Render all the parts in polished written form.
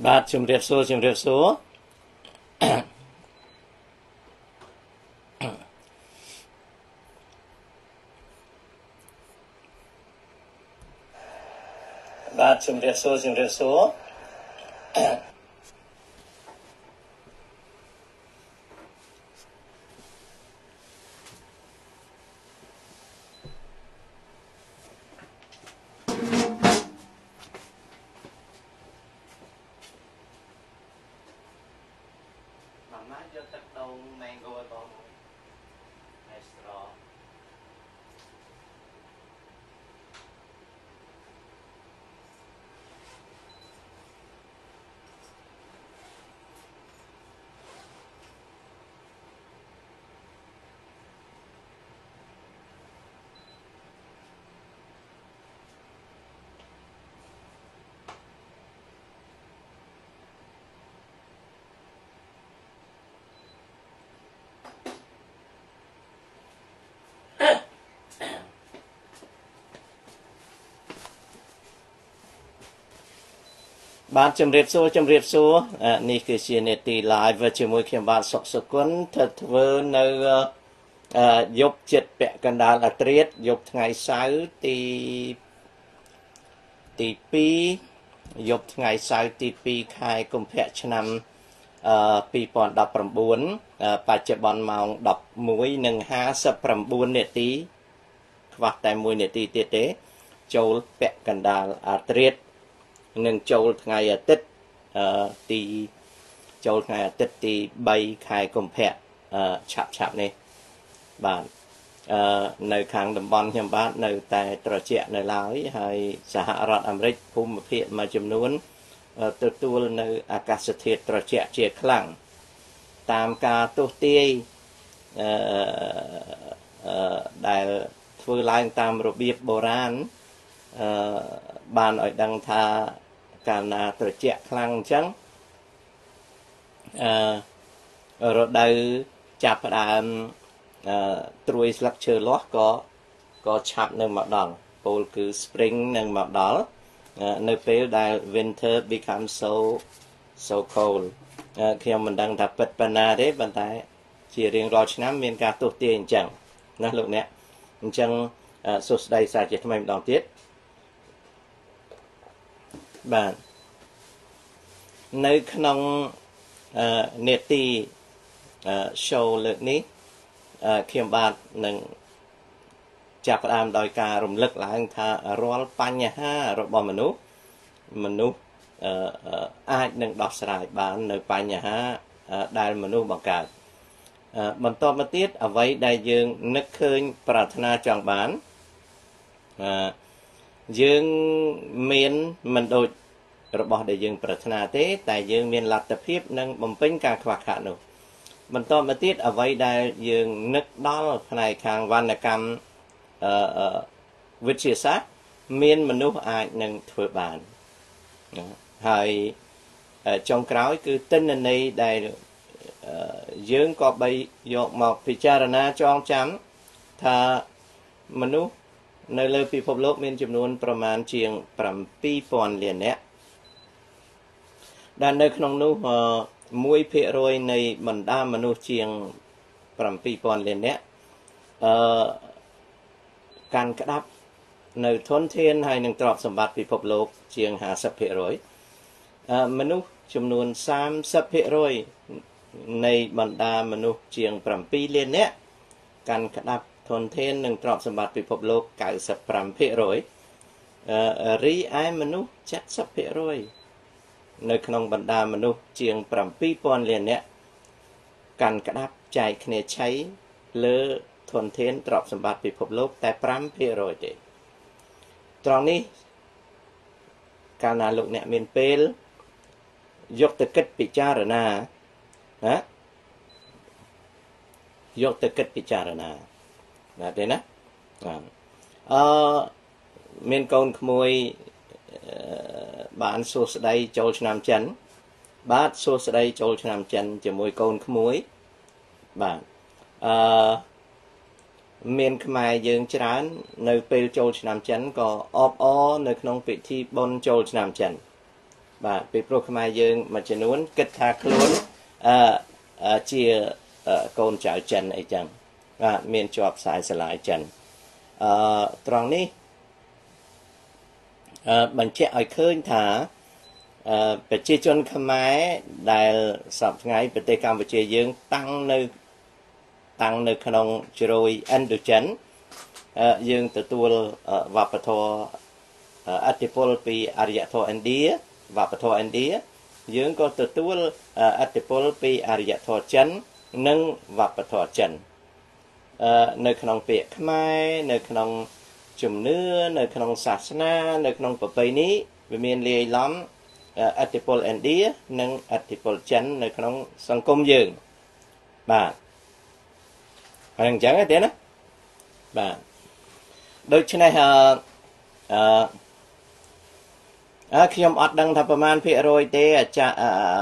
បាទជំរាបសួរបាទជំរាបសួរម៉ាយកទឹកដូង mango ឲ្យបងហើយស្រ បាទជំរាបសួរនេះគឺជានេតិ live ជាមួយខ្ញុំបាទសុកសុគន្ធធ្វើនៅយប់ចិត្តពាក់កណ្ដាលអាត្រៀតយប់ថ្ងៃសៅរ៍ទី2យប់ថ្ងៃសៅរ៍ទី2ខែកុម្ភៈឆ្នាំ2019បច្ចុប្បន្នម៉ោង 11:59 នាទីខ្វះតែ1នាទីទៀតទេចូលពាក់កណ្ដាលអាត្រៀតនឹងចូលថ្ងៃអាទិត្យទី3ខែកុម្ភៈឆាប់នេះបាទនៅខាងតំបន់ខ្ញុំបាទនៅតែត្រជាក់នៅឡើយហើយសហរដ្ឋអាមេរិកភូមិភាគមួយចំនួនទទួលនៅអាកាសធាតុត្រជាក់ជាខ្លាំងតាមការទស្សន៍ទាយដែលធ្វើឡើងតាមរបៀបបុរាណបានឲ្យដឹងថាកាលណាត្រជាក់ខ្លាំងអញ្ចឹងរដូវចាប់ផ្ដើមត្រួយស្លឹកឈើលាស់ក៏ឆាប់នឹងមកដល់ពោលគឺ spring នឹងមកដល់នៅពេលដែល winter becomes so cold ខ្ញុំមិនដឹងថាពិតប៉ុណ្ណាទេប៉ុន្តែជារៀងរាល់ឆ្នាំមានការទស្សន៍ទាយអញ្ចឹងណាលោកអ្នកអញ្ចឹងសួស្តីសាជាថ្មីម្ដងទៀតបាទនៅក្នុងនេតិ show លើកនេះខ្ញុំបាទនឹងចាប់ផ្ដើមដោយការរំលឹកឡើងថារាល់បញ្ហារបស់មនុស្សអាចនឹងដោះស្រាយបាននៅបញ្ហាដែលមនុស្សបង្កើតបន្តមកទៀតអ្វីដែលយើងនឹកឃើញប្រាថ្នាចង់បានយើងមានមិនដូចរបស់ដែលយើងប្រាថ្នាទេតែយើងមានលទ្ធភាពនឹងបំពេញការខ្វះខាតនោះបន្តមកទៀតអ្វីដែលយើងនឹកដល់ផ្នែកខាងវណ្ណកម្មវិទ្យាសាស្ត្រមានមនុស្សអាចនឹងធ្វើបានហើយចុងក្រោយគឺទិន្នន័យដែលយើងក៏បីយកមកពិចារណាចងចាំថាមនុស្សនៅលើពិភពលោកមានចំនួនប្រមាណជាង 7,000 លាននាក់ដែលនៅក្នុងនោះ1% នៃបណ្ដាមនុស្សជាង 7,000 លាននាក់កាន់ក្តាប់នៅធនធានហើយនឹងទ្រព្យសម្បត្តិពិភពលោកជាង 50% មនុស្សចំនួន 30% នៃបណ្ដាមនុស្សជាង 7 លាននាក់កាន់ក្តាប់ធនធាននិងទ្រព្យសម្បត្តិពិភពលោក 95% រីឯមនុស្ស 70% នៅក្នុងបណ្ដាមនុស្សជាង 7,000 លាននាក់កាន់ក្តាប់ចែកគ្នាឆៃលើធនធានទ្រព្យសម្បត្តិពិភពលោកតែ 5% ទេត្រង់នេះកាលណាលោកអ្នកមានពេលយកទៅគិតពិចារណាយកទៅគិតពិចារណាណាទេណាមានកូនក្មួយបានសួស្ដីចូលឆ្នាំចិនបាទសួស្ដីចូលឆ្នាំចិនជាមួយកូនក្មួយបាទមានខ្មែរយើងច្រើននៅពេលចូលឆ្នាំចិនក៏អបអរនៅក្នុងពិធីបុណ្យចូលឆ្នាំចិនបាទពីព្រោះខ្មែរយើងមួយចំនួនគិតថាខ្លួនជាកូនចៅចិនអីចឹងបាទមានជាប់ខ្សែស្រឡាយចិនត្រង់នេះបញ្ជាក់ឲ្យឃើញថាប្រជាជនខ្មែរដែលសពថ្ងៃប្រទេសកម្ពុជាយើងតាំងនៅក្នុងជ្រោយឥណ្ឌូចិនយើងទទួលវប្បធម៌ឥទ្ធិពលពីអរិយធម៌ឥណ្ឌាវប្បធម៌ឥណ្ឌាយើងក៏ទទួលឥទ្ធិពលពីអរិយធម៌ចិននិងវប្បធម៌ចិននៅក្នុងពាក្យខ្មែរនៅក្នុងជំនឿនៅក្នុងសាសនានៅក្នុងប្រពៃណីវាមានលាយឡំឥទ្ធិពលឥណ្ឌានិងឥទ្ធិពលចិននៅក្នុងសង្គមយើងបាទហើយអញ្ចឹងទេណាបាទដូច្នេះខ្ញុំអត់ដឹងថាប្រមាណភាគរយទេច័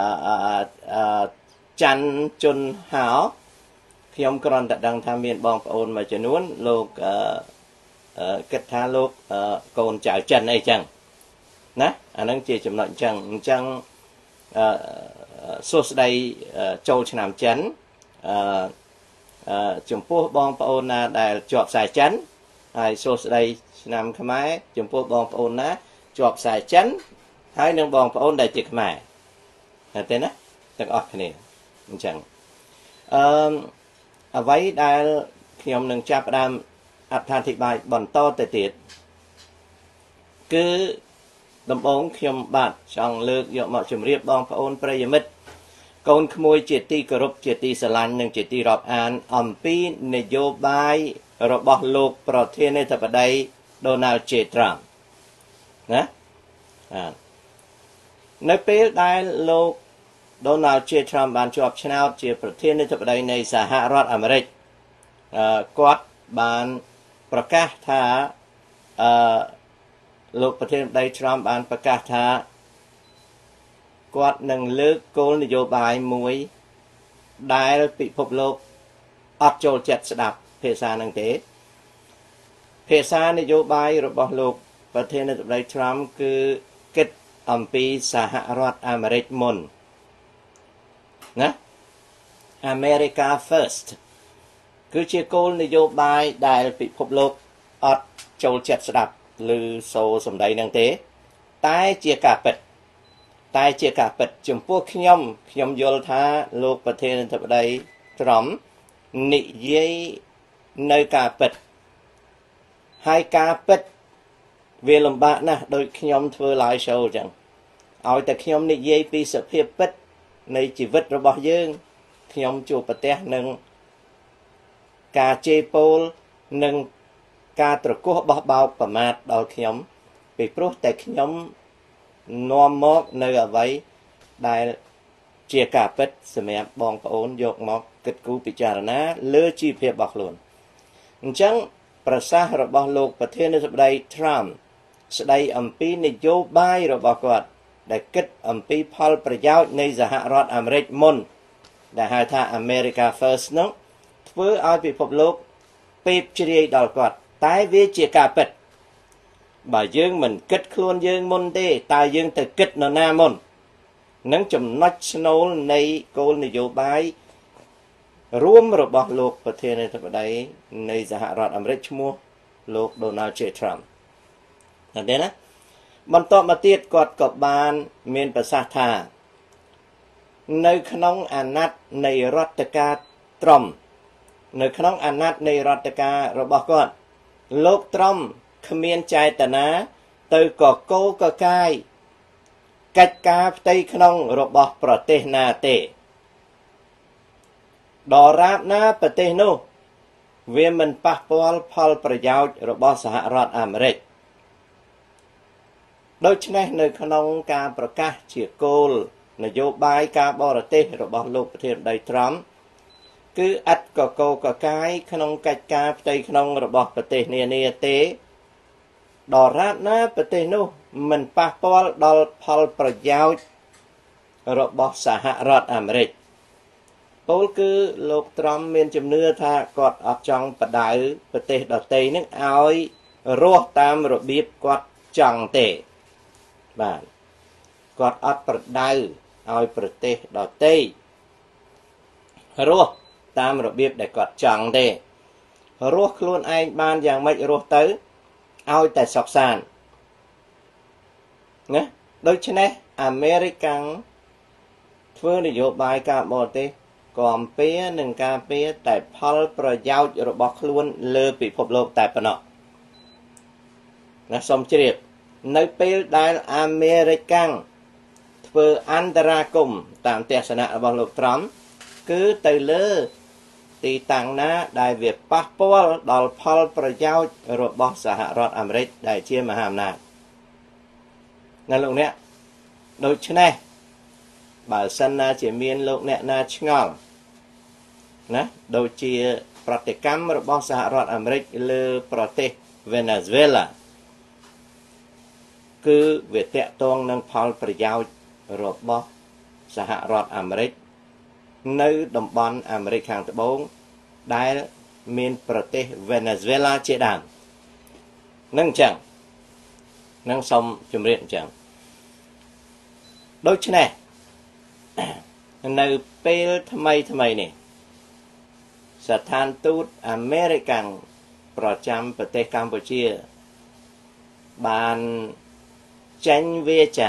ន្ទជុនហោខ្ញុំគ្រាន់តែដឹងថាមានបងប្អូនមួយចំនួនលោកគិតថាលោកកូនចៅចិនអីចឹងណាអានឹងជាចំណុចអញ្ចឹងសួស្ដីចូលឆ្នាំចិនចំពោះបងប្អូនណាដែលជាប់ខ្សែចិនហើយសួស្ដីឆ្នាំខ្មែរចំពោះបងប្អូនណាជាប់ខ្សែចិនហើយនឹងបងប្អូនដែលជាខ្មែរតែណាទាំងអស់គ្នាអញ្ចឹងអ្វីដែលខ្ញុំនឹងចាប់ផ្ដើមអត្ថាធិប្បាយបន្តទៅទៀតគឺដំបូងខ្ញុំបាទចង់លើកយកមកជម្រាបបងប្អូនប្រិយមិត្តកូនក្មួយជាទីគោរពជាទីស្រឡាញ់និងជាទីរាប់អានអំពីនយោបាយរបស់លោកប្រធានាធិបតី Donald J. Trump ណានៅពេលដែលលោក Donald J. Trump បានជាប់ឆ្នោតជាប្រធានាធិបតីនៃសហរដ្ឋអាមេរិកគាត់បានប្រកាសថាលោកប្រធានាធិបតី Trump បានប្រកាសថាគាត់នឹងលើកគោលនយោបាយមួយដែលពិភពលោកអត់ចូលចិត្តស្ដាប់ភាសានឹងទេភាសានយោបាយរបស់លោកប្រធានាធិបតី Trump គឺគិតអំពីសហរដ្ឋអាមេរិកមុនណា America First គឺជាគោលនយោបាយដែលពិភពលោកអត់ចូលចិត្តស្ដាប់ឬសូរសម្ដីនឹងទេតែជាការពិតចំពោះខ្ញុំយល់ថាលោកប្រធានាធិបតី Trump និយាយនៅការពិតហើយការពិតវាលំបាកណាស់ដូចខ្ញុំធ្វើ live show អញ្ចឹងឲ្យតែខ្ញុំនិយាយពីសភាពពិតនៃជីវិតរបស់យើងខ្ញុំជួបប្រទះនឹងការជេរពោលនិងការត្រគោះបោះបោកប្រមាថដល់ខ្ញុំពីព្រោះតែខ្ញុំនាំមកនៅអ្វីដែលជាការពិតសម្រាប់បងប្អូនយកមកគិតគូរពិចារណាលើជីវភាពរបស់ខ្លួនអញ្ចឹងប្រសាសន៍របស់លោកប្រធានាធិបតី Trump ស្ដីអំពីនយោបាយរបស់គាត់ដែលគិតអំពីផលប្រយោជន៍នៃសហរដ្ឋអាមេរិកមុនដែលហៅថា America First នោះធ្វើឲ្យពិភពលោកពេបជ្រាយដល់គាត់តែវាជាការពិតបើយើងមិនគិតខ្លួនយើងមុនទេតើយើងទៅគិតនរណាមុននឹងចំណុចស្នូលនៃគោលនយោបាយរួមរបស់លោកប្រធានាធិបតីនៃសហរដ្ឋអាមេរិកឈ្មោះលោក Donald J. Trump ណាបន្តមកទៀតគាត់ក៏បានមានប្រសាសន៍ថានៅក្នុងអាណត្តិនៃរដ្ឋការត្រុំនៅក្នុងអាណត្តិនៃរដ្ឋការរបស់គាត់លោកត្រុំគ្មានចេតនាទៅកកោកកាយកិច្ចការផ្ទៃក្នុងរបស់ប្រទេសណាទេដរាបណាប្រទេសនោះវាមិនប៉ះពាល់ផលប្រយោជន៍របស់សហរដ្ឋអាមេរិកដូច្នេះនៅក្នុងការប្រកាសជាគោលនយោបាយការបរទេសរបស់លោកប្រធានាធិបតី Trump គឺឥតកកោកកាយក្នុងកិច្ចការផ្ទៃក្នុងរបស់ប្រទេសនានាទេដរាបណាប្រទេសនោះមិនប៉ះពាល់ដល់ផលប្រយោជន៍របស់សហរដ្ឋអាមេរិកពោលគឺលោកត្រុំមានជំនឿថាគាត់អត់ចង់បដៅប្រទេសដទៃនឹងឲ្យរស់តាមរបៀបគាត់ចង់ទេបាទគាត់អត់ប្រដៅឲ្យប្រទេសដទៃរស់តាមរបៀបដែលគាត់ចង់ទេរស់ខ្លួនឯងបានយ៉ាងម៉េចរស់ទៅឲ្យតែសុខសាន្តណាដូច្នេះអាមេរិកាំងធ្វើនយោបាយការបរទេសគាំពៀនឹងការពៀតែផលប្រយោជន៍របស់ខ្លួនលើពិភពលោកតែប៉ុណ្ណោះណាសូមជ្រាបនៅពេលដែលអាមេរិកាំងធ្វើអន្តរាគមន៍តាមទស្សនៈរបស់លោកត្រំគឺទៅលើទីតាំងណាដែលវាប៉ះពាល់ដល់ផលប្រយោជន៍របស់សហរដ្ឋអាមេរិកដែលជាមហាអំណាចណាលោកអ្នកដូច្នេះបើសិនណាជាមានលោកអ្នកណាឆ្ងល់ណាដូចជាប្រតិកម្មរបស់សហរដ្ឋអាមេរិកលើប្រទេសវេណេស៊ុយអេឡាគឺវាតាក់ទងនឹងផលប្រយោជន៍របស់សហរដ្ឋអាមេរិកនៅតំបន់អាមេរិកខាងត្បូងដែលមានប្រទេសវេណេស៊ុយអេឡាជាដើមនឹងអញ្ចឹងនឹងសូមជម្រាបអញ្ចឹងដូច្នេះនៅពេលថ្មីនេះស្ថានទូតអាមេរិកាំងប្រចាំប្រទេសកម្ពុជាបានចេញវាចា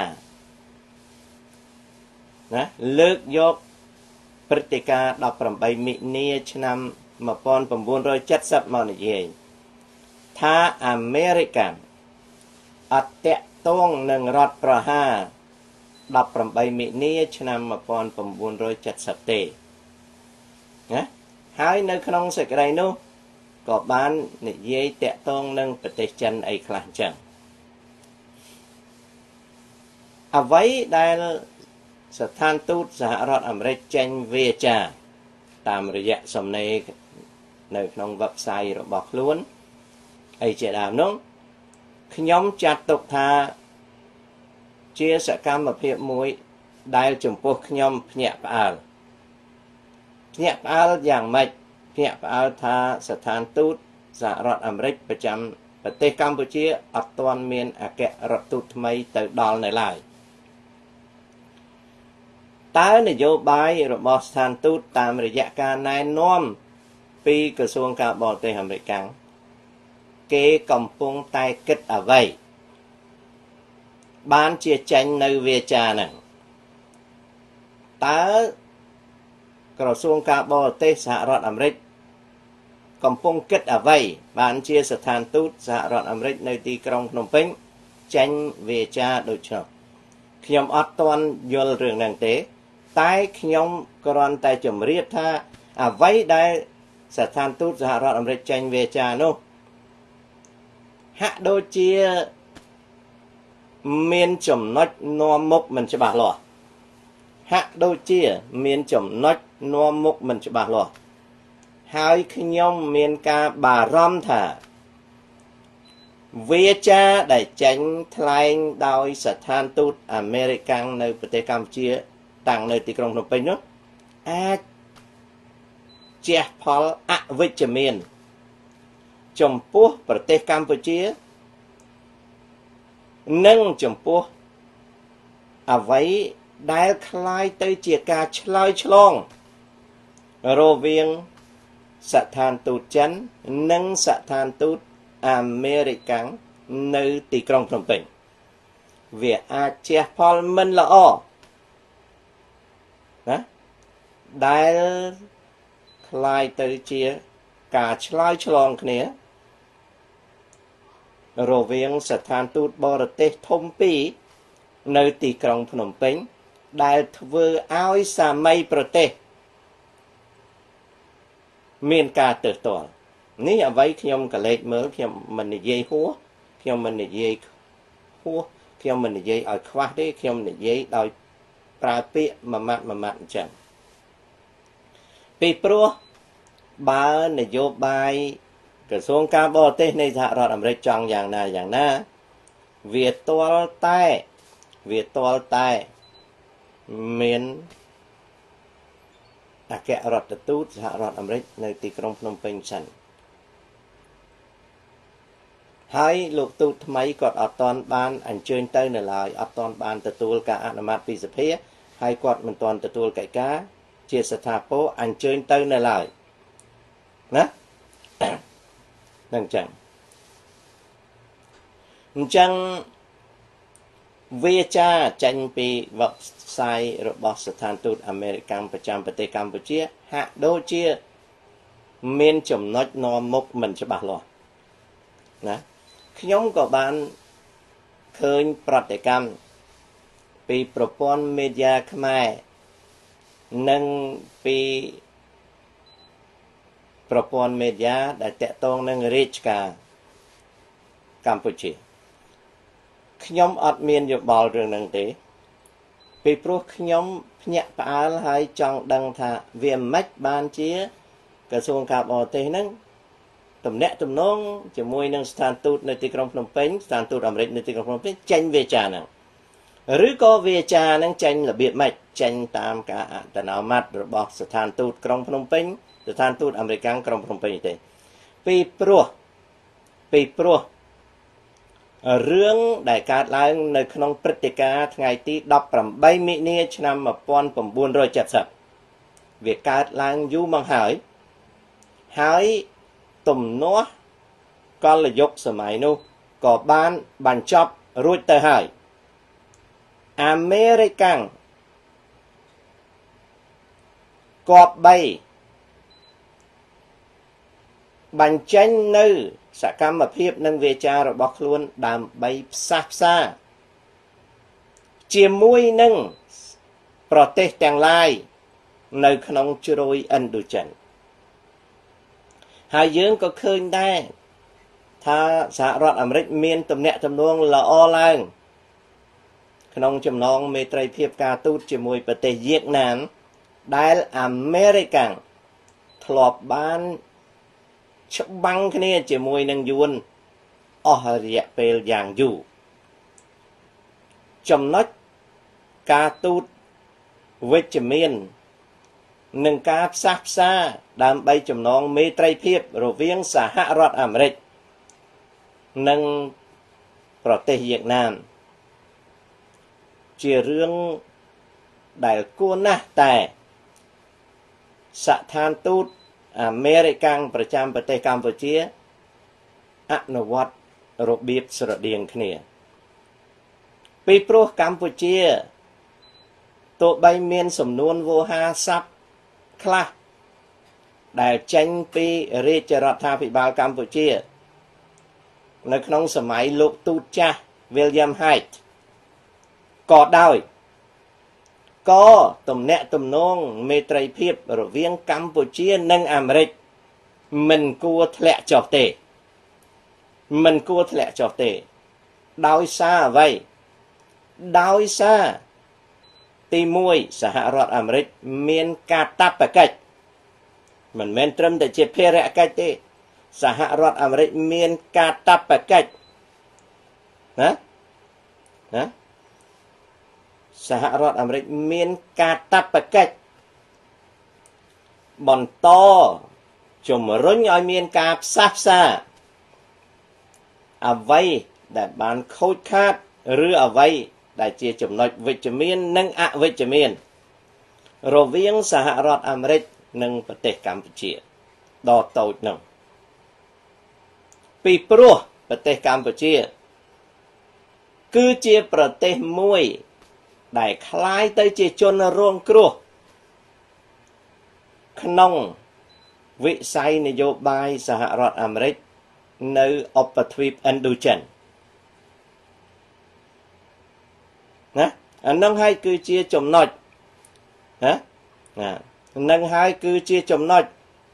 ណាលើកយកព្រឹត្តិការណ៍18មិនិនាឆ្នាំ1970មកនិយាយថាអាមេរិកាំងអត់តាក់ទងនឹងរដ្ឋប្រហារ18មិនិនាឆ្នាំ1970ទេណាហើយនៅក្នុងសេចក្តីនោះក៏បាននិយាយតាក់ទងនឹងប្រទេសចិនអីខ្លះអញ្ចឹងអ្វីដែលស្ថានទូតសហរដ្ឋអាមេរិកចេញវាចាតាមរយៈសំណេរនៅក្នុង website របស់ខ្លួនអីជាដើមនោះខ្ញុំចាត់ទុកថាជាសកម្មភាពមួយដែលចំពោះខ្ញុំភ្ញាក់ផ្អើលយ៉ាងម៉េចភ្ញាក់ផ្អើលថាស្ថានទូតសហរដ្ឋអាមេរិកប្រចាំប្រទេសកម្ពុជាអត់ទាន់មានអគ្គរដ្ឋទូតថ្មីទៅដល់នៅឡើយតើនយោបាយរបស់ស្ថានទូតតាមរយៈការណែនាំពីក្រសួងការបរទេសអាមេរិកគេកំពុងតែគិតអ្វីបានជាចេញនៅវាចាហ្នឹងតើក្រសួងការបរទេសសហរដ្ឋអាមេរិកកំពុងគិតអ្វីបានជាស្ថានទូតសហរដ្ឋអាមេរិកនៅទីក្រុងភ្នំពេញចេញវាចាដូចនោះខ្ញុំអត់ទាន់យល់រឿងហ្នឹងទេតែខ្ញុំគ្រាន់តែជម្រាបថាអ្វីដែលស្ថានទូតសហរដ្ឋអាមេរិកចេញវាចានោះហាក់ដូចជាមានចំណុចនាំមុខមិនច្បាស់លាស់ហើយខ្ញុំមានការបារម្ភថាវាចាដែលចេញថ្លែងដោយស្ថានទូតអាមេរិកនៅប្រទេសកម្ពុជាតាំងនៅទីក្រុងភ្នំពេញនោះអាចជះផលអវិជ្ជមានចំពោះប្រទេសកម្ពុជានិងចំពោះអ្វីដែលคล้ายទៅជាការឆ្លើយឆ្លងរវាងស្ថានទូតចិននិងស្ថានទូតអាមេរិកនៅទីក្រុងភ្នំពេញវាអាចជះផលមិនល្អណាដែលคล้ายទៅជាការឆ្លើយឆ្លងគ្នារវាងស្ថានទូតបរទេសធំពីរនៅទីក្រុងភ្នំពេញដែលធ្វើឲ្យសាមីប្រទេសមានការទើសទាល់នេះអ្វីខ្ញុំក៏លេចមើលខ្ញុំមិននិយាយហួសខ្ញុំមិននិយាយឲ្យខ្វះទេខ្ញុំនិយាយដោយប្រើពាក្យមួយម៉ាត់អញ្ចឹងពីព្រោះបើនយោបាយក្រសួងការបរទេសនៃសហរដ្ឋអាមេរិកចង់យ៉ាងណាវាទាល់តែមានអគ្គរដ្ឋទូតសហរដ្ឋអាមេរិកនៅទីក្រុងភ្នំពេញសិនហើយលោកទូតថ្មីគាត់អត់ទាន់បានអញ្ជើញទៅនៅឡើយអត់ទាន់បានទទួលការអនុម័តពីសភាហើយគាត់មិនទាន់ទទួលកិច្ចការជាស្ថាពរអញ្ជើញទៅនៅឡើយណានឹងចឹងអញ្ចឹងវាចាចេញពីវេបសាយរបស់ស្ថានទូតអាមេរិកប្រចាំប្រទេសកម្ពុជាហាក់ដូចជាមានចំណុចនាំមុខមិនច្បាស់លាស់ណាខ្ញុំក៏បានឃើញប្រតិកម្មពីប្រព័ន្ធមេឌៀខ្មែរនិងពីប្រព័ន្ធមេឌៀដែលតាក់ទងនឹងរាជការកម្ពុជាខ្ញុំអត់មានយោបល់រឿងហ្នឹងទេពីព្រោះខ្ញុំភ្ញាក់ផ្អើលហើយចង់ដឹងថាវាមិនបានជាក្រសួងការបរទេសហ្នឹងទំនាក់ទំនងជាមួយនឹងស្ថានទូតនៅទីក្រុងភ្នំពេញស្ថានទូតអាមេរិកនៅទីក្រុងភ្នំពេញចេញវាចាហ្នឹងឬក៏វាចាហ្នឹងចេញរបៀបម៉េចចេញតាមការអនុម័តរបស់ស្ថានទូតក្រុងភ្នំពេញស្ថានទូតអាមេរិកក្រុងភ្នំពេញទេពីព្រោះរឿងដែលកើតឡើងនៅក្នុងព្រឹត្តិការណ៍ថ្ងៃទី18មិនិនាឆ្នាំ1970វាកើតឡើងយូរមកហើយទំនាស់កលយុគសម័យនោះក៏បានបញ្ចប់រួចទៅហើយអាមេរិកគប្បីបញ្ចេញនៅសកម្មភាពនិងវាចារបស់ខ្លួនដើម្បីផ្សះផ្សាជាមួយនឹងប្រទេសទាំងឡាយនៅក្នុងជ្រោយឥណ្ឌូចិនហើយយើងក៏ឃើញដែរថាសហរដ្ឋអាមេរិកមានទំនាក់ទំនងល្អឡើងក្នុងចំណងមេត្រីភាពការទូតជាមួយប្រទេសវៀតណាមដែលអាមេរិកធ្លាប់បានច្បាំងគ្នាជាមួយនឹងយួនអស់រយៈពេលយ៉ាងយូរចំណុចការទូតវិជ្ជមាននឹងការផ្សះផ្សាដើម្បីចំណងមេត្រីភាពរវាងសហរដ្ឋអាមេរិកនិងប្រទេសវៀតណាមជារឿងដែលគួរណាស់តែស្ថានទូតអាមេរិកប្រចាំប្រទេសកម្ពុជាអនុវត្តរបៀបស្រដៀងគ្នាពីព្រោះកម្ពុជាទោះបីមានសំនួនវោហារស័ព្ទខ្លះដែលចេញពីរាជរដ្ឋាភិបាលកម្ពុជានៅក្នុងសម័យលោកទូតចាស់ William Hyde ក៏ដោយក៏ទំនាក់ទំនងមេត្រីភាពរវាងកម្ពុជានិងអាមេរិកមិនគួរធ្លាក់ចុះទេដោយសារអ្វីដោយសារទី1សហរដ្ឋអាមេរិកមានកាតព្វកិច្ចមិនមែនត្រឹមតែជាភារកិច្ចទេសហរដ្ឋអាមេរិកមានកាតព្វកិច្ចណាសហរដ្ឋអាមេរិកមានកាតព្វកិច្ចបន្តជំរុញឲ្យមានការផ្សះផ្សាអ្វីដែលបានខូចខាតឬអ្វីដែលជាចំណុចវិជ្ជមាននិងអវិជ្ជមានរវាងសហរដ្ឋអាមេរិកនិងប្រទេសកម្ពុជាដ៏តូចនោះពីព្រោះប្រទេសកម្ពុជាគឺជាប្រទេសមួយដែលคล้ายទៅជាជនរងគ្រោះក្នុងវិស័យនយោបាយសហរដ្ឋអាមេរិកនៅឧបទ្វីបឥណ្ឌូចិនណាអានឹងហើយគឺជាចំណុចណានឹងហើយគឺជាចំណុច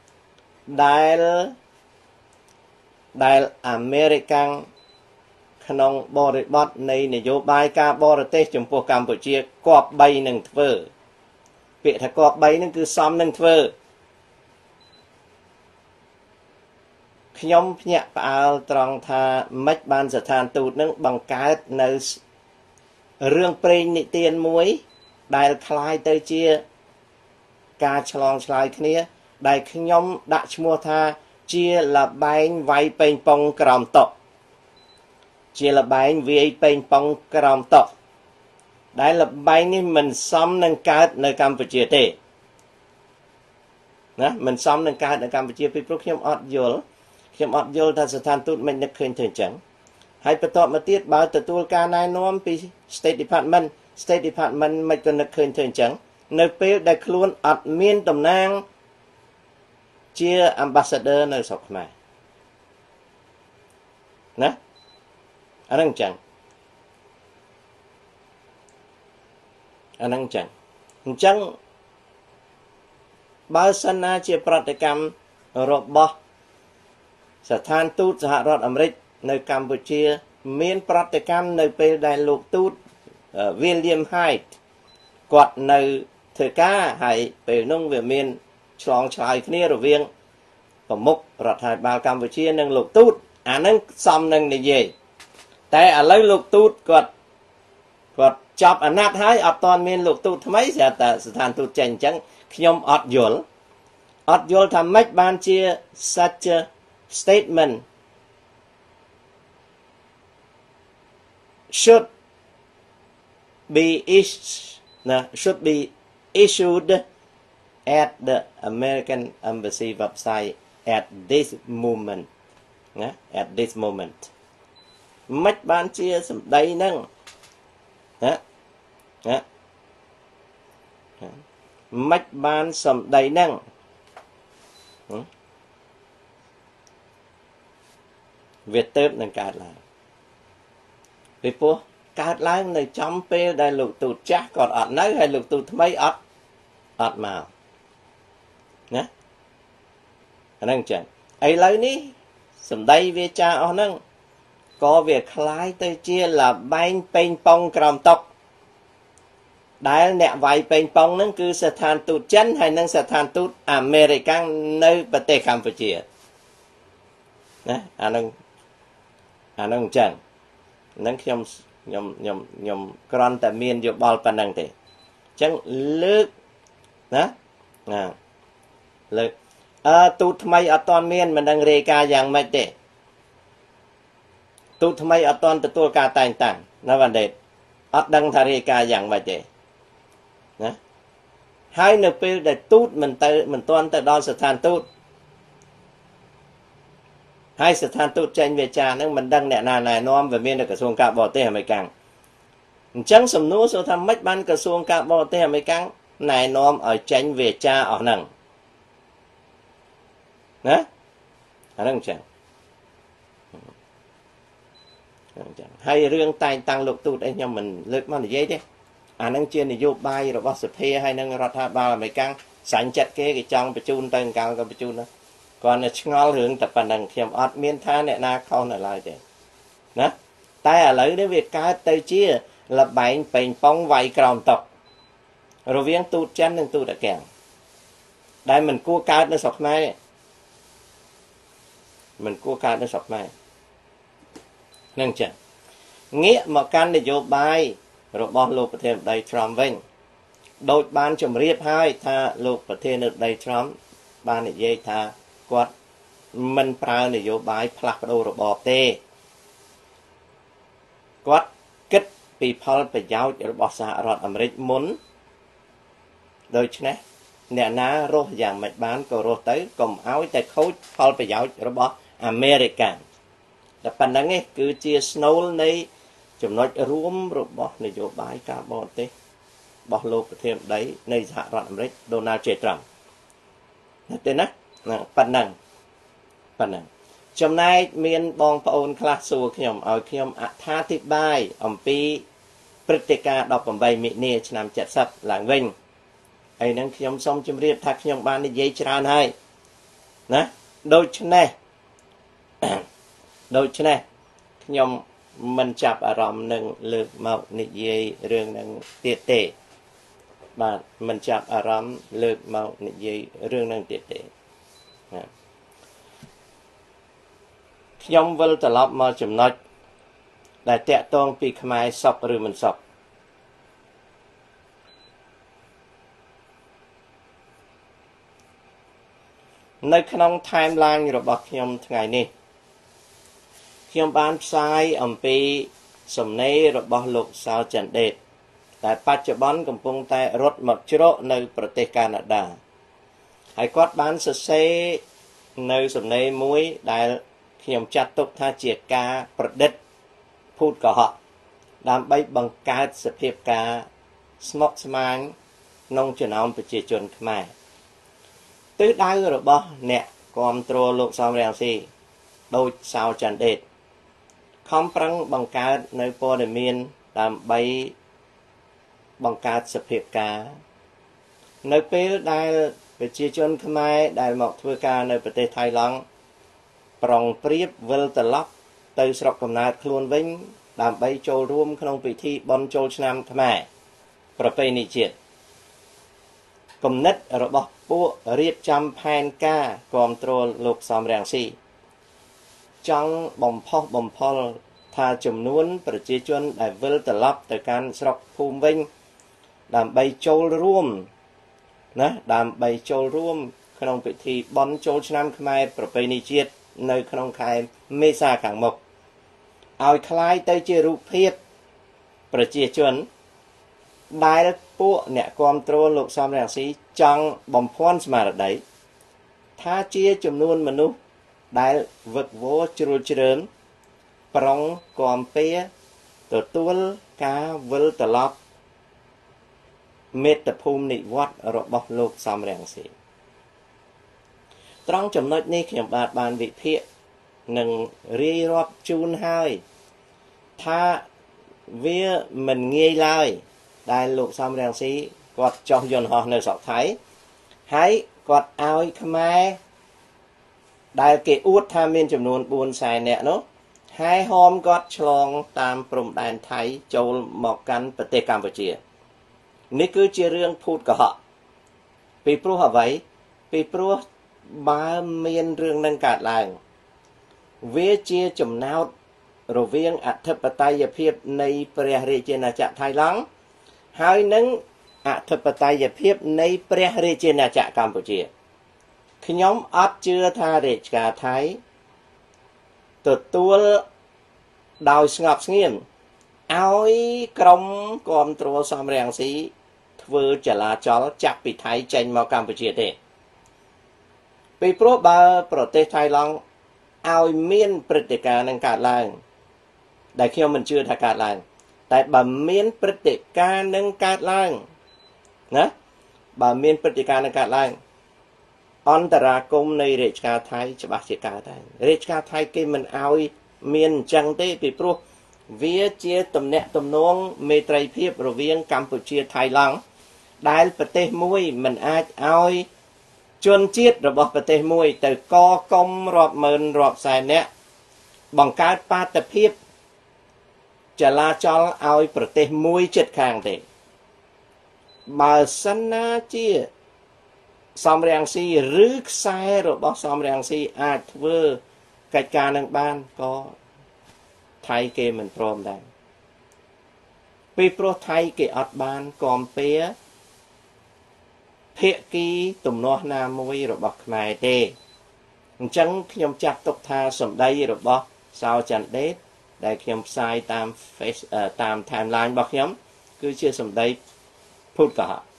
ដែលអាមេរិកក្នុងបរិបទនៃនយោបាយការបរទេសចំពោះកម្ពុជាគប្បីនឹងធ្វើពាក្យថាគប្បីនឹងគឺសមនឹងធ្វើខ្ញុំភ្ញាក់ផ្អើលត្រង់ថាមិនបានស្ថានទូតនឹងបង្កើតនៅរឿងព្រេងនិទានមួយដែលคล้ายទៅជាការឆ្លងឆ្លើយគ្នាដែលខ្ញុំដាក់ឈ្មោះថាជាលបែងវាយប៉េងប៉ុងក្រោមតុជាលបែងវាយពេញប៉ងក្រោមតុដែលលបែងនេះមិនសមនឹងកើតនៅកម្ពុជាទេណាមិនសមនឹងកើតនៅកម្ពុជាពីព្រោះខ្ញុំអត់យល់ថាស្ថានទូតមិននឹកឃើញធ្វើអញ្ចឹងហើយបន្តមកទៀតបើទទួលការណែនាំពី State Department មិនក៏នឹកឃើញធ្វើអញ្ចឹងនៅពេលដែលខ្លួនអត់មានតំណាងជា ambassador នៅស្រុកខ្មែរណាអាហ្នឹងអញ្ចឹងបើសិនណាជាប្រតិកម្មរបស់ស្ថានទូតសហរដ្ឋអាមេរិកនៅកម្ពុជាមានប្រតិកម្មនៅពេលដែលលោកទូត William Hyde គាត់នៅធ្វើការហើយពេលនោះវាមានឆ្លងឆ្លើយគ្នារវាងប្រមុខរដ្ឋាភិបាលកម្ពុជានិងលោកទូតអានឹងសមនឹងនិយាយតែឥឡូវលោកទូតគាត់ចាប់អាណត្តិហើយអត់ទាន់មានលោកទូតថ្មីស្រាប់តែស្ថានទូតចេញអញ្ចឹងខ្ញុំអត់យល់ថាម៉េចបានជា such a statement should be issued at the American Embassy website at this moment ណា at this moment មិនបានជាសម្ដីហ្នឹងណាមិនបានសម្ដីហ្នឹងវាទៅនឹងកើតឡើងពីព្រោះកើតឡើងនៅចំពេលដែលលោកទូតចាស់គាត់អត់នៅហើយលោកទូតថ្មីអត់មកណាអាហ្នឹងចឹងឥឡូវនេះសម្ដីវាចាអស់ហ្នឹងក៏វាคล้ายទៅជាលបែងពេញប៉ងក្រោមតុដែលអ្នកវាយពេញប៉ងហ្នឹងគឺស្ថានទូតចិនហើយនិងស្ថានទូតអាមេរិកនៅប្រទេសកម្ពុជាណាអាហ្នឹងអញ្ចឹងហ្នឹងខ្ញុំគ្រាន់តែមានយោបល់ប៉ុណ្ណឹងទេអញ្ចឹងលើកណាលើកទូតថ្មីអត់ទាន់មានមិនដឹងរាយការណ៍យ៉ាងម៉េចទេទូតថ្មីអត់ទាន់ទទួលការតែងតាំងណាបណ្ឌិតអត់ដឹងថារាយការណ៍យ៉ាងម៉េចទេណាហើយនៅពេលដែលទូតមិនទាន់ទៅដល់ស្ថានទូតហើយស្ថានទូតចេញវាចាហ្នឹងមិនដឹងអ្នកណាណែនាំវាមាននៅក្រសួងការបរទេសអាមេរិកអញ្ចឹងសំណួរសួរថាម៉េចបានក្រសួងការបរទេសអាមេរិកណែនាំឲ្យចេញវាចាអស់ហ្នឹងណាអាហ្នឹងអញ្ចឹងហើយរឿងតែងតាំងលោកទូតអីខ្ញុំមិនលើកមកនិយាយទេអាហ្នឹងជានយោបាយរបស់សភាហើយនិងរដ្ឋាភិបាលអាមេរិកសាញ់ចិត្តគេចង់បញ្ជូនទៅអង្កលក៏បញ្ជូនដែរគាត់នៅឆ្ងល់រឿងតែប៉ុណ្្នឹងខ្ញុំអត់មានថាអ្នកណាខុសនៅឡើយទេណាតែឥឡូវនេះវាកើតទៅជាលបែងពេញប៉ងវាយក្រោមតុរវាងទូតចិននិងទូតអាកាំងដែលមិនគួរកើតនៅស្រុកខ្មែរនឹងចឹងងាកមកកាន់នយោបាយរបស់លោកប្រធានាធិបតី Trump វិញដូចបានជម្រាបហើយថាលោកប្រធានាធិបតី Trump បាននិយាយថាគាត់មិនប្រើនយោបាយផ្លាស់ប្ដូររបបទេគាត់គិតពីផលប្រយោជន៍របស់សហរដ្ឋអាមេរិកមុនដូច្នេះអ្នកណារស់យ៉ាងម៉េចបានក៏រស់ទៅកុំឲ្យតែខូចផលប្រយោជន៍របស់អាមេរិកតែប៉ុណ្្នឹងឯងគឺជាស្នូលនៃចំណុចរួមរបស់នយោបាយការបរទេសរបស់លោកប្រធានាធិបតីនៃសហរដ្ឋអាមេរិក Donald J. Trump ទេណាប៉ុណ្ណឹងចំណែកមានបងប្អូនខ្លះសួរខ្ញុំឲ្យខ្ញុំអត្ថាធិប្បាយអំពីព្រឹត្តិការណ៍18មិនិនាឆ្នាំ70ឡើងវិញហើយនឹងខ្ញុំសូមជម្រាបថាខ្ញុំបាននិយាយច្រើនហើយណាដូច្នេះខ្ញុំមិនចាប់អារម្មណ៍នឹងលើកមកនិយាយរឿងនឹងទៀតទេបាទមិនចាប់អារម្មណ៍លើកមកនិយាយរឿងនឹងទៀតទេណាខ្ញុំវិលត្រឡប់មកចំណុចដែលតាក់ទងពីខ្មែរសុខឬមិនសុខនៅក្នុង timeline របស់ខ្ញុំថ្ងៃនេះខ្ញុំបានផ្សាយអំពីសំណេររបស់លោកសាលចាន់ដេតតែបច្ចុប្បន្នកំពុងតែរត់មកជ្រកនៅប្រទេសកាណាដាហើយគាត់បានសរសេរនៅសំណេរមួយដែលខ្ញុំចាត់ទុកថាជាការប្រឌិតភូតកុហកដើម្បីបង្កើតសភាពការស្មុគស្មាញក្នុងចំណោមប្រជាជនខ្មែរទិសដៅរបស់អ្នកគ្រប់គ្រងលោកសំរងស៊ីដោយសាវចាន់ដេតខំប្រឹងបង្កើតនៅព័ត៌មានដើម្បីបង្កើតសភាពការនៅពេលដែលប្រជាជនខ្មែរដែលមកធ្វើការនៅប្រទេសថៃឡង់ប្រុងប្រៀបវិលត្រឡប់ទៅស្រុកកំណើតខ្លួនវិញដើម្បីចូលរួមក្នុងពិធីបុណ្យចូលឆ្នាំខ្មែរប្រពៃណីជាតិគំនិតរបស់ពួករៀបចំផែនការគ្រប់គ្រងលោកសំរងស៊ីចង់បំផុសបំផុលថាចំនួនប្រជាជនដែលវិលត្រឡប់ទៅកាន់ស្រុកភូមិវិញដើម្បីចូលរួមដើម្បីចូលរួមក្នុងពិធីបុណ្យចូលឆ្នាំខ្មែរប្រពៃណីជាតិនៅក្នុងខែមេសាខាងមុខឲ្យคล้ายទៅជារូបភាពប្រជាជនដែលពួកអ្នកគ្រប់គ្រងលោកសំរងស៊ីចង់បំភាន់ស្មារតីថាជាចំនួនមនុស្សដែលវឹកវរជ្រុលជ្រើមប្រុងគាំពែទទួលការវិលត្រឡប់មេត្តាភូមិនិវត្តរបស់លោកសំរងស៊ីត្រង់ចំណុចនេះខ្ញុំបានវិភាគនិងរាយរាប់ជូនហើយថាវាមិនងាយឡើយដែលលោកសំរងស៊ីគាត់ចោះយន្តហោះនៅស្រុកថៃហើយគាត់ឲ្យខ្មែរដែលគេអួតថាមានចំនួន400,000នាក់នោះហើយហោមគាត់ឆ្លងតាមព្រំដែនថៃចូលមកកាន់ប្រទេសកម្ពុជានេះគឺជារឿងភូតកុហកពីព្រោះអ្វីពីព្រោះបើមានរឿងនឹងកើតឡើងវាជាចំណោទរវាងអធិបតេយ្យភាពនៃព្រះរាជាណាចក្រថៃឡង់ហើយនឹងអធិបតេយ្យភាពនៃព្រះរាជាណាចក្រកម្ពុជាខ្ញុំអត់ជឿថារាជការថៃទទួលដោយស្ងប់ស្ងៀមឲ្យក្រុមគាំទ្រសំរងស៊ីធ្វើចលាចលចាប់ពីថៃចេញមកកម្ពុជាទេពីព្រោះបើប្រទេសថៃឡង់ឲ្យមានព្រឹត្តិការណ៍នឹងកើតឡើងដែលខ្ញុំមិនជឿថាកើតឡើងតែបើមានព្រឹត្តិការណ៍នឹងកើតឡើងណាបើមានព្រឹត្តិការណ៍នឹងកើតឡើងអន្តរាគមនៃរាជការថៃច្បាស់ជាកើតហើយរាជការថៃគេមិនឲ្យមានអញ្ចឹងទេពីព្រោះវាជាទំនាក់ទំនងមេត្រីភាពរវាងកម្ពុជាថៃឡង់ដែលប្រទេសមួយមិនអាចឲ្យជនជាតិរបស់ប្រទេសមួយទៅកកុំរាប់ម៉ឺនរាប់សែននាក់បង្កើតបាតុភិបចលាចលឲ្យប្រទេសមួយជិតខាងទេបើសិនណាជាសំរងស៊ីឬខ្សែរបស់សំរងស៊ីអាចធ្វើកិច្ចការនឹងបានក៏ថៃគេមិនព្រមដែរពីព្រោះថៃគេអត់បានគាំពែភាគីទំនាស់ណាមួយរបស់ខ្មែរទេអញ្ចឹងខ្ញុំចាត់ទុកថាសម្ដីរបស់សាវចាន់ដេតដែលខ្ញុំផ្សាយតាម តាម timeline របស់ខ្ញុំគឺជាសម្ដីភូតកុហក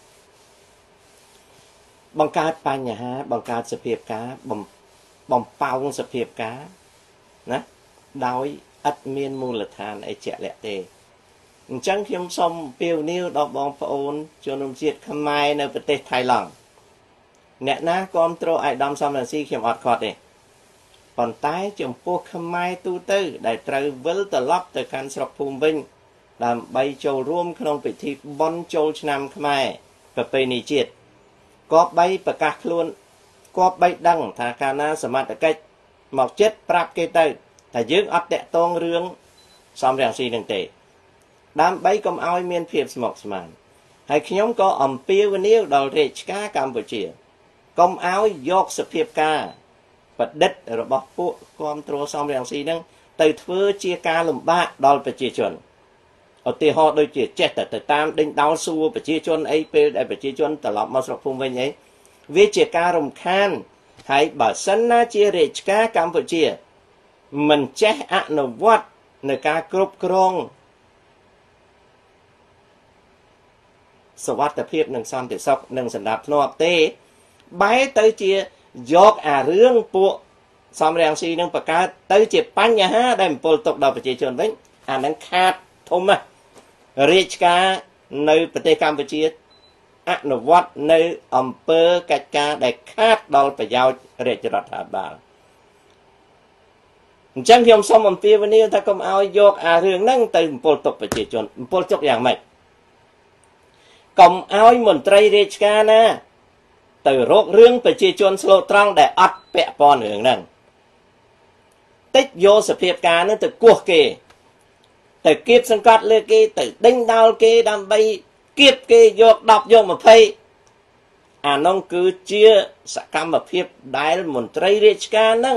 បង្កើតបញ្ហាបង្កើតសភាពការបំប៉ោងសភាពការណាដោយឥតមានមូលដ្ឋានអីជាក់លាក់ទេអញ្ចឹងខ្ញុំសូមអំពាវនាវដល់បងប្អូនជនរួមជាតិខ្មែរនៅប្រទេសថៃឡង់អ្នកណាគ្រប់គ្រងអាយដាមសំរងស៊ីខ្ញុំអត់ខត់ទេប៉ុន្តែចំពោះខ្មែរទូទៅដែលត្រូវវិលត្រឡប់ទៅកាន់ស្រុកភូមិវិញដើម្បីចូលរួមក្នុងពិធីបុណ្យចូលឆ្នាំខ្មែរប្រពៃណីជាតិគប្បីប្រកាសខ្លួនគប្បីដឹងថាកាលណាសមត្ថកិច្ចមកចិត្តប្រាប់គេទៅថាយើងអត់តាក់ទងរឿងសំរងស៊ីនឹងទេដើម្បីកុំឲ្យមានភាពស្មុគស្មាញហើយខ្ញុំក៏អំពាវនាវដល់រាជការកម្ពុជាកុំឲ្យយកសភាពការបដិទ្ធរបស់ពួកគាំទ្រសំរងស៊ីនឹងទៅធ្វើជាការលំបាកដល់ប្រជាជនឧទាហរណ៍ដូចជាចេះតែទៅតាមដេញដោលសួរប្រជាជនអីពេលដែលប្រជាជនត្រឡប់មកស្រុកភូមិវិញអីវាជាការរំខានហើយបើសិនណាជារាជការកម្ពុជា mìnhចេះអនុវត្តនៅការគ្រប់គ្រងសុវត្ថិភាពនិងសន្តិសុខនិងសណ្ដាប់ធ្នាប់ទេបែរទៅជាយកអារឿងពួកសំរងស៊ីនឹងបង្កើតទៅជាបញ្ហាដែលបំពុលទុកដល់ប្រជាជនវិញអានឹងខាតធំណាស់រាជការនៅប្រទេសកម្ពុជាអនុវត្តនៅអំពើកិច្ចការដែលខាតដល់ប្រយោជន៍រាជរដ្ឋាភិបាលអញ្ចឹងខ្ញុំសូមអំពាវនាវថាកុំឲ្យយកអារឿងហ្នឹងទៅបំពុលទុកប្រជាជនបំពុលទុកយ៉ាងម៉េចកុំឲ្យមន្ត្រីរាជការណាទៅរករឿងប្រជាជនស្លូតត្រង់ដែលអត់ពាក់ព័ន្ធរឿងហ្នឹងតិចយកសភាពការនឹងទៅគោះគេទៅគៀបសង្កត់លើគេទៅដេញដោលគេដើម្បីគៀបគេយក10យក20អានោះគឺជាសកម្មភាពដែលមន្ត្រីរាជការនឹង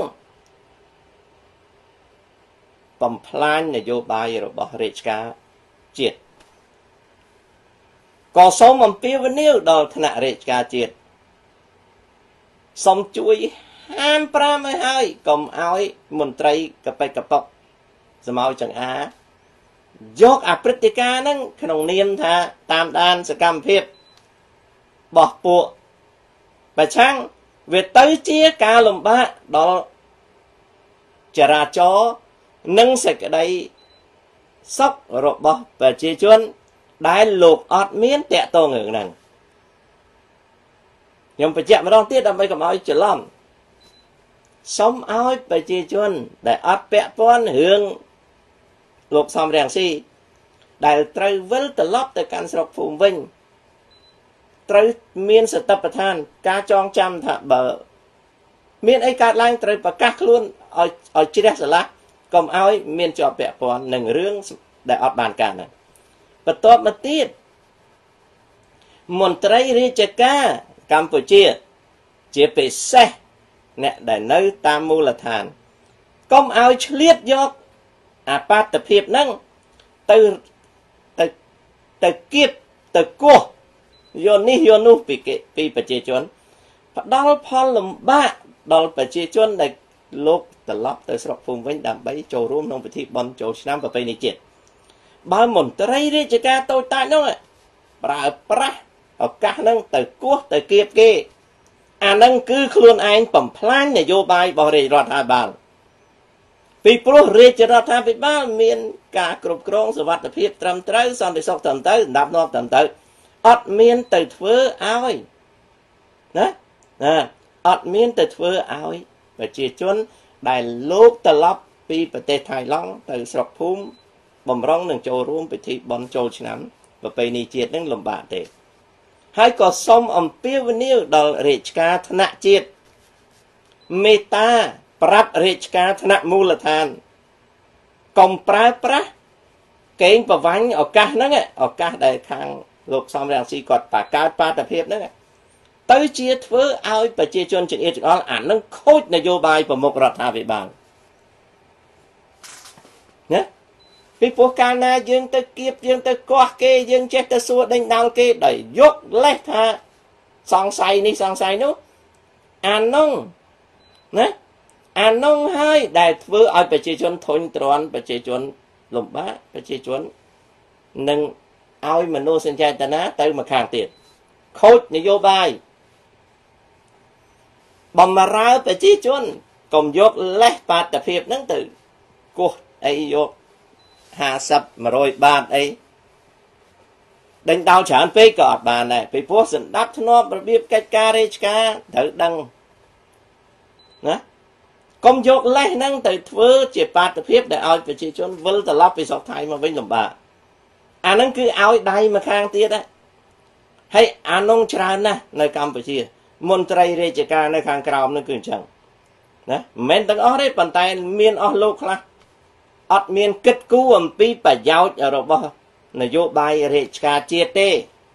បំផ្លាញនយោបាយរបស់រាជការជាតិក៏សូមអំពាវនាវដល់ថ្នាក់រាជការជាតិសូមជួយហាម5ឲ្យហើយកុំឲ្យមន្ត្រីកប៉ិចកប៉ុកសម្អោចចង្អាយកអព្រឹត្តិការណ៍ហ្នឹងក្នុងនាមថាតាមដានសកម្មភាពរបស់ពួកប្រឆាំងវាទៅជាការលំបាកដល់ចរាចរណ៍និងសេចក្តីសុខរបស់ប្រជាជនដែលលោកអត់មានតាក់ទងរឿងហ្នឹងខ្ញុំបញ្ជាក់ម្ដងទៀតដើម្បីកុំឲ្យច្រឡំសូមឲ្យប្រជាជនដែលអត់ពាក់ព័ន្ធរឿងលោកសំរងស៊ីដែលត្រូវវិលត្រឡប់ទៅកាន់ស្រុកភូមិវិញត្រូវមានសតិប្បដ្ឋានការចងចាំថាបើមានអីកើតឡើងត្រូវប្រកាសខ្លួនឲ្យជ្រះស្រឡះកុំឲ្យមានជាប់ពាក់ព័ន្ធនឹងរឿងដែលអត់បានការហ្នឹងបន្ទាប់មកទៀតមន្ត្រីរាជការកម្ពុជាជាពិសេសអ្នកដែលនៅតាមមូលដ្ឋានកុំឲ្យឆ្លៀតយកអាបាតុភាពហ្នឹងទៅគៀបទៅគោះយកនេះយកនោះពីប្រជាជនផ្ដល់ផលលំបាកដល់ប្រជាជនដែលលោកត្រឡប់ទៅស្រុកភូមិវិញដើម្បីចូលរួមក្នុងពិធីបុណ្យចូលឆ្នាំប្រពៃណីជាតិបើមន្ត្រីរាជការតូចតាចនោះប្រើប្រាស់ឱកាសហ្នឹងទៅគោះទៅគៀបគេអាហ្នឹងគឺខ្លួនឯងបំផ្លាញនយោបាយរបស់រាជរដ្ឋាភិបាលពីព្រោះរាជរដ្ឋាភិបាលមានការគ្រប់គ្រងសុវត្ថិភាពត្រឹមត្រូវសន្តិសុខត្រឹមត្រូវសម្ដាប់នាំត្រឹមត្រូវអត់មានទៅធ្វើឲ្យណាអត់មានទៅធ្វើឲ្យប្រជាជនដែលលោកត្រឡប់ពីប្រទេសថៃឡង់ទៅស្រុកភូមិបំរុងនឹងចូលរួមពិធីបុណ្យចូលឆ្នាំប្រពៃណីជាតិនឹងលំបាកទេហើយក៏សូមអំពាវនាវដល់រាជការថ្នាក់ជាតិមេត្តាប្រាប់រាជការថ្នាក់មូលដ្ឋានកុំប្រើប្រាស់កេងប្រវ័ញ្ចឱកាសហ្នឹងឱកាសដែលខាងលោកសំរងស៊ីគាត់បង្កើតបាតុភិបហ្នឹងទៅជាធ្វើឲ្យប្រជាជនចង្អៀតចង្អល់អានឹងខូចនយោបាយប្រមុខរដ្ឋាភិបាលណាពីព្រោះកាលណាយើងទៅគៀបយើងទៅកោះគេយើងចេះទៅសួរដេញដោលគេដោយយកលេសថាសង្ស័យនេះសង្ស័យនោះអានោះណាអានោះហើយដែលធ្វើឲ្យប្រជាជនធុញទ្រាន់ប្រជាជនលំបាកប្រជាជននឹងឲ្យមនោសញ្ចេតនាទៅមកខាងទៀតខូចនយោបាយបំរើប្រជាជនកុំយកលេសបាតុភិបហ្នឹងទៅគោះអីយក50 100បាតអីដេញដោលច្រើនពេកក៏អត់បានដែរពីព្រោះសណ្ដាប់ធ្នាប់របៀបកិច្ចការរាជការត្រូវដឹងណាកុំយកលេសហ្នឹងទៅធ្វើជាបាតុភិបដែលឲ្យប្រជាជនវិលត្រឡប់ពីស្រុកថៃមកវិញលំបាកអាហ្នឹងគឺឲ្យដៃមកខាងទៀតហ្នឹងហើយអានោះច្រើនណាស់នៅកម្ពុជាមន្ត្រីរាជការនៅខាងក្រោមហ្នឹងគឺអញ្ចឹងណាមិនមែនទាំងអស់ទេប៉ុន្តែមានអស់លោកខ្លះអត់មានគិតគូរអំពីប្រយោជន៍របស់នយោបាយរាជការជាតិទេ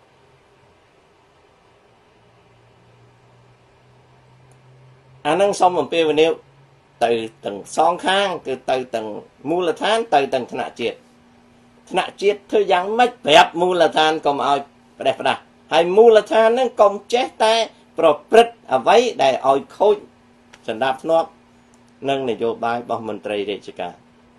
អានឹងសូមអំពាវនាវទៅទាំងសងខាងគឺទៅទាំងមូលដ្ឋានទៅទាំងថ្នាក់ជាតិធ្វើយ៉ាងម៉េចប្រាប់មូលដ្ឋានកុំឲ្យផ្ដេសផ្ដាស់ហើយមូលដ្ឋានហ្នឹងកុំចេះតែប្រព្រឹត្តអ្វីដែលឲ្យខូចសណ្ដាប់ធ្នាប់និងនយោបាយរបស់មន្ត្រីរាជការ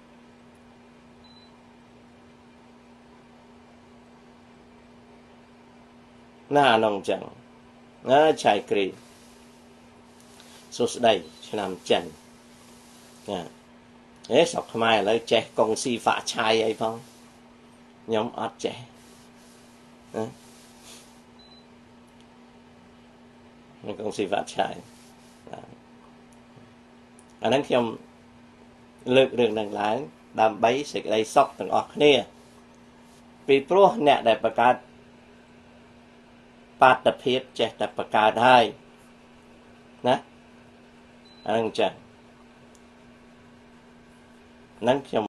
ណាអានោះចឹងឆៃគ្រីសួស្ដីឆ្នាំចិនស្រុកខ្មែរឥឡូវចេះកុងស៊ីហ្វាក់ឆៃអីផងខ្ញុំអត់ចេះកុងស៊ីហ្វាក់ឆៃអាហ្នឹងខ្ញុំលើករឿងហ្នឹងឡើងដើម្បីសេចក្តីសុខទាំងអស់គ្នាពីព្រោះអ្នកដែលបង្កើតបាតុភិបចេះតែបង្កើតហើយណាអាហ្នឹងចឹងហ្នឹងខ្ញុំ